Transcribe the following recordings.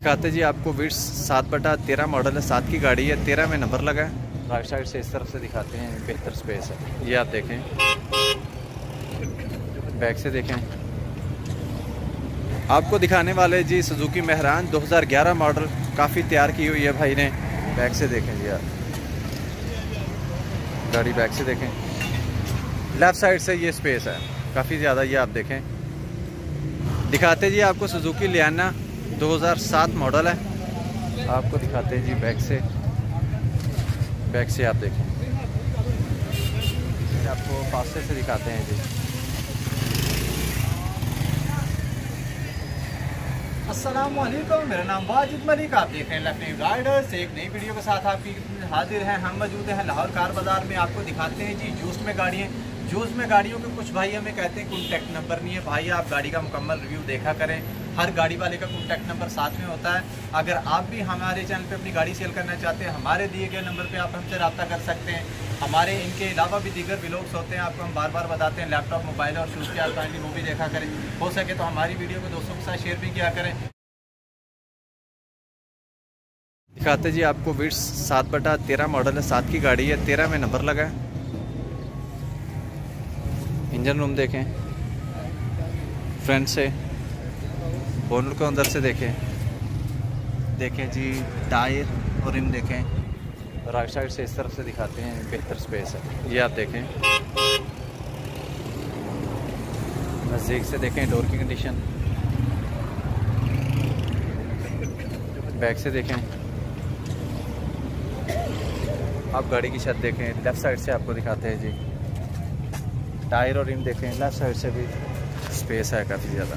दिखाते जी आपको विट्स 7/13 मॉडल है, 7 की गाड़ी है, 13 में नंबर लगा है। राइट साइड से इस तरफ से दिखाते हैं, बेहतर स्पेस है। ये आप देखें, बैक से देखें। आपको दिखाने वाले जी सुजुकी मेहरान 2011 मॉडल, काफ़ी तैयार की हुई है भाई ने। बैक से देखें जी आप, गाड़ी बैक से देखें। लेफ़्ट साइड से ये स्पेस है काफ़ी ज़्यादा, ये आप देखें। दिखाते जी आपको सुजुकी लियाना 2007 मॉडल है। आपको दिखाते हैं जी बैक से आप देखें। आपको फास्टे से दिखाते हैं जी। अस्सलाम वालेकुम, मेरा नाम वाजिद मलिक, आप देख रहे हैं लेफ्ट राइडर्स। एक नई वीडियो के साथ आपकी हाजिर हैं। हम मौजूद हैं लाहौर कार बाज़ार में। आपको दिखाते हैं जी जूस में गाड़ियाँ। जूस में गाड़ियों के कुछ भाई हमें कहते हैं कॉन्टैक्ट नंबर नहीं है। भाई आप गाड़ी का मुकम्मल रिव्यू देखा करें, हर गाड़ी वाले का कॉन्टैक्ट नंबर साथ में होता है। अगर आप भी हमारे चैनल पे अपनी गाड़ी सेल करना चाहते हैं, हमारे दिए गए नंबर पे आप हमसे रब्ता कर सकते हैं। हमारे इनके अलावा भी दीगर व्लॉग्स होते हैं, आपको हम बार बार बताते हैं। लैपटॉप, मोबाइल और शूज़ के आप काइंडली वो भी देखा करें। हो सके तो हमारी वीडियो को दोस्तों के साथ शेयर भी किया करें। दिखाते जी आपको विट्स 7/13 मॉडल है, 7 की गाड़ी है, 13 में नंबर लगा है। इंजन रूम देखें, फ्रंट से बोनट को अंदर से देखें जी। टायर और रिम देखें। राइट साइड से इस तरफ से दिखाते हैं, बेहतर स्पेस है। ये आप देखें, नज़दीक से देखें डोर की कंडीशन। बैक से देखें, आप गाड़ी की छत देखें। लेफ़्ट साइड से आपको दिखाते हैं जी। टायर और रिम देखें, लेफ़्ट साइड से भी स्पेस है काफ़ी ज़्यादा।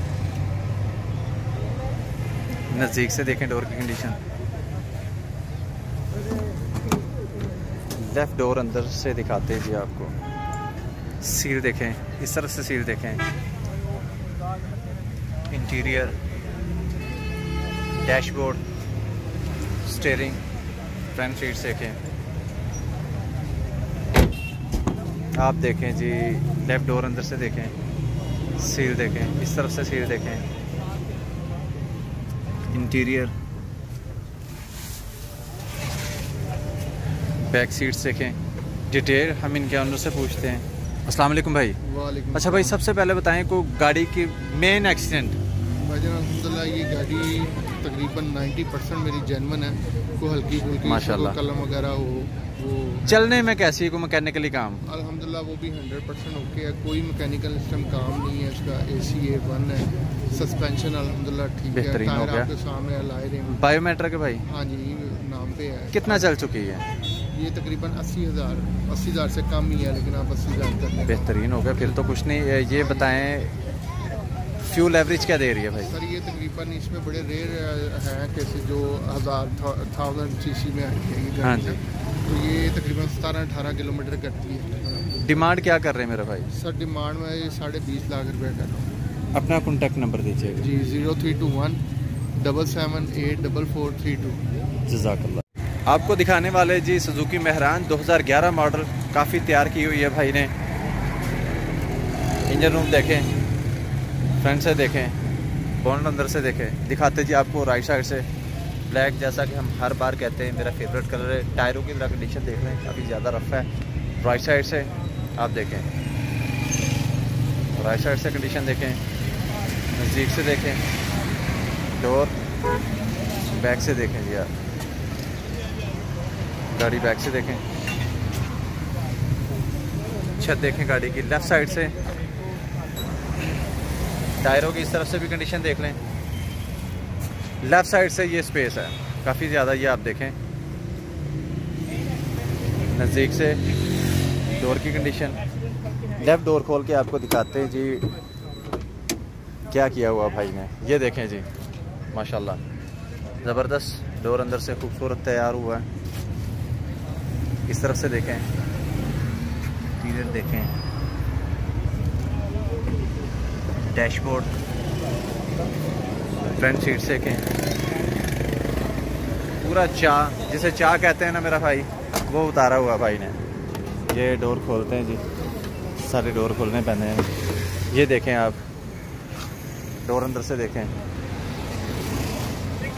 नज़दीक से देखें डोर की कंडीशन। लेफ़्ट डोर अंदर से दिखाते हैं जी आपको। सील देखें, इस तरफ से सील देखें। Interior, dashboard, steering, front seats देखें। आप देखें जी, लेफ़्ट डोर अंदर से देखें। सील देखें, इस तरफ से सील देखें। इंटीरियर, बैक सीट्स देखें। डिटेल हम इनके ओनर से पूछते हैं। अस्सलाम वालेकुम भाई। वालेकुम। अच्छा भाई, सबसे पहले बताएं को गाड़ी की मेन एक्सीडेंट। भाईजान अल्हम्दुलिल्लाह ये गाड़ी तकरीबन 90% मेरी जेन्युइन है। कोई हल्की फुल्की माशाल्लाह कलम वगैरह हो वो चलने में कैसी को मैकेनिकली काम? अल्हम्दुलिल्लाह वो भी 100% ओके है। कोई मैकेनिकल सिस्टम काम नहीं है इसका। AC A1 है। सस्पेंशन अल्हम्दुलिल्लाह ठीक है। बेहतरीन हो टायर गया। आपके सामने लाए रहे हैं। बायोमेट्रिक है भाई? हाँ जी, नाम पे है। कितना चल चुकी है ये तकरीबन 80,000 से कम ही है, लेकिन आप 80,000 कर लें। बेहतरीन हो गया फिर तो कुछ नहीं। ये बताएं फ्यूल एवरेज क्या दे रही है भाई? सर ये तकरीबन इसमें बड़े रेयर हैं कैसे जो 1000 सीसी में आती है ये गाड़ी। हाँ जी। तो ये तकरीबन 17-18 किलोमीटर करती है। डिमांड क्या कर रहे हैं मेरा भाई? सर डिमांड में ये 20.5 लाख रुपये कर रहा हूँ। अपना कॉन्टैक्ट नंबर दीजिएगा जी 0321 778 4432। जज़ाकल्लाह। आपको दिखाने वाले जी सुजुकी मेहरान 2011 मॉडल, काफ़ी तैयार की हुई है भाई ने। इंजन रूम देखें, फ्रंट से देखें, बोनट अंदर से देखें। दिखाते जी आपको राइट साइड से ब्लैक, जैसा कि हम हर बार कहते हैं मेरा फेवरेट कलर है। टायरों की तरह कंडीशन देख रहे हैं, काफ़ी ज़्यादा रफ है। राइट साइड से आप देखें, राइट साइड से कंडीशन देखें। नज़दीक से देखें डोर, बैक से देखें जी आप, गाड़ी बैक से देखें। छत देखें गाड़ी की लेफ़्ट साइड से। टायरों की इस तरफ से भी कंडीशन देख लें। लेफ़्ट साइड से ये स्पेस है काफ़ी ज़्यादा, ये आप देखें। नज़दीक से डोर की कंडीशन। लेफ़्ट डोर खोल के आपको दिखाते हैं जी क्या किया हुआ भाई ने। ये देखें जी, माशाल्लाह ज़बरदस्त डोर अंदर से खूबसूरत तैयार हुआ है। इस तरफ से देखें, इंटीरियर देखें, डैशबोर्ड, फ्रंट सीट देखें। पूरा चाह, जिसे चाह कहते हैं ना मेरा भाई, वो उतारा हुआ भाई ने। ये डोर खोलते हैं जी, सारे डोर खोलने पैने हैं। ये देखें आप, डोर अंदर से देखें।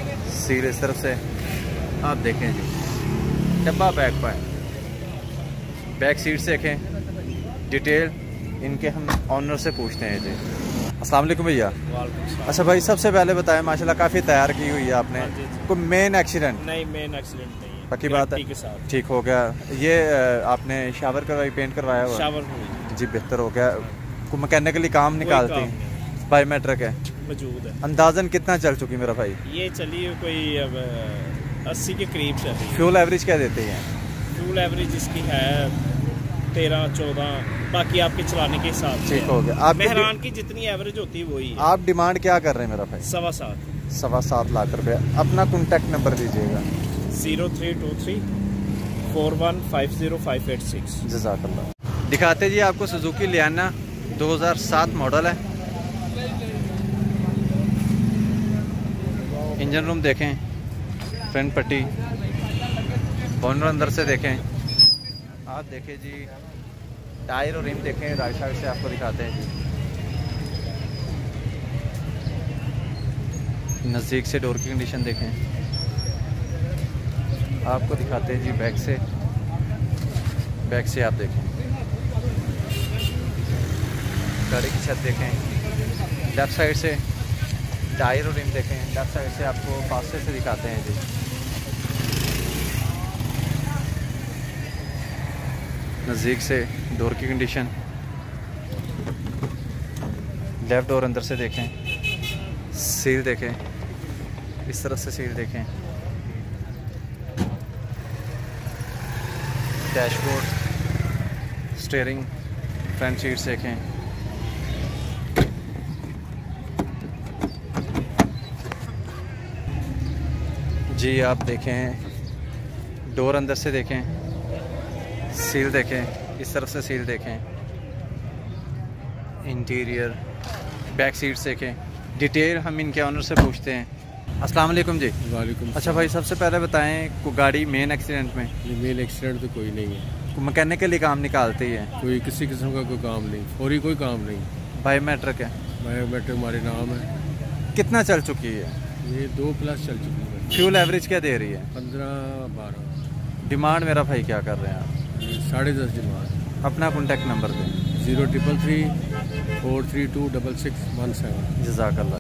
सील इस तरफ से आप देखें जी, डब्बा बैक पर, बैक सीट से देखें, डिटेल इनके हम ऑनर से पूछते हैं जी। अस्सलाम वालेकुम भैया। अच्छा भाई, सबसे पहले बताएं, माशाल्लाह काफ़ी तैयार की हुई है आपने, कोई मेन एक्सीडेंट? नहीं, मेन एक्सीडेंट नहीं है, पक्की बात है, के साथ ठीक हो गया। ये आपने शावर करवाई, पेंट करवाया हुआ? शावर हुई जी, बेहतर हो गया। कोई मैकेनिकली काम निकालती हैं? बायोमेट्रिक है मौजूद है। अंदाजन कितना चल चुकी मेरा भाई? ये चली कोई अब 80 के करीब चल रही है। फ्यूल एवरेज क्या देती है? फ्यूल एवरेज इसकी है 13-14, बाकी आपके चलाने के हिसाब से। ठीक हो गया। आप मेहरान की जितनी एवरेज होती है वही है। आप डिमांड क्या कर रहे हैं मेरा भाई? 7.25 7.25 लाख रुपए। अपना कॉन्टैक्ट नंबर दीजिएगा। 0323 4150586। जज़ाकल्लाह। दिखाते जी आपको सुजुकी लियाना 2007 मॉडल है। इंजन रूम देखें, फ्रंट पट्टी, बॉनर अंदर से देखें, आप देखें जी, टायर और रिम देखें, राइट साइड से आपको दिखाते हैं जी। नज़दीक से डोर की कंडीशन देखें, आपको दिखाते हैं जी बैक से। बैक से आप देखें, गाड़ी की छत देखें, लेफ्ट साइड से टायर और रिम देखें, लेफ्ट साइड से आपको फास्टे से दिखाते हैं जी। नज़दीक से डोर की कंडीशन, लेफ्ट डोर अंदर से देखें, सील देखें, इस तरफ से सील देखें, डैशबोर्ड, स्टीयरिंग, फ्रंट सीट्स देखें, जी आप देखें, डोर अंदर से देखें, सील देखें, इस तरफ से सील देखें, इंटीरियर, बैक सीट्स देखें, डिटेल हम इनके ऑनर से पूछते हैं। अस्सलाम वालेकुम जी। वालेकुम। अच्छा भाई, सबसे पहले बताएं, को गाड़ी मेन एक्सीडेंट में? मेन एक्सीडेंट तो कोई नहीं है, मैकेनिकली काम निकालती है? कोई किसी किस्म का कोई काम नहीं, फौरी कोई काम नहीं। बायोमेट्रिक है? बायोमेट्रिक हमारे नाम है। कितना चल चुकी है? ये 2+ चल चुकी है। फ्यूल एवरेज क्या दे रही है? 15-12। डिमांड मेरा भाई क्या कर रहे हैं आप? 10.5 डिमांड। अपना कॉन्टैक्ट नंबर दें। 0333 432 6617। जज़ाकल्लाह।